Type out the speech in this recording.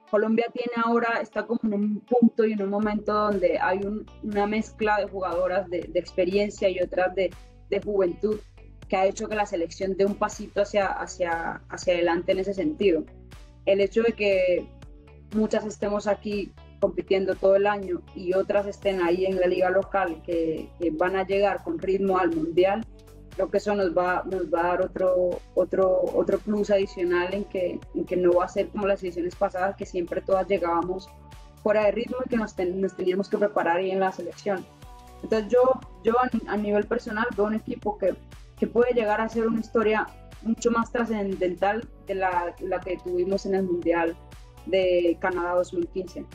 Colombia tiene ahora, está como en un punto y en un momento donde hay una mezcla de jugadoras de experiencia y otras de juventud que ha hecho que la selección dé un pasito hacia adelante en ese sentido. El hecho de que muchas estemos aquí compitiendo todo el año y otras estén ahí en la liga local que van a llegar con ritmo al mundial, creo que eso nos va a dar otro plus adicional en que no va a ser como las ediciones pasadas, que siempre todas llegábamos fuera de ritmo y que nos teníamos que preparar ahí en la selección. Entonces yo a nivel personal veo un equipo que puede llegar a ser una historia mucho más trascendental de la que tuvimos en el Mundial de Canadá 2015.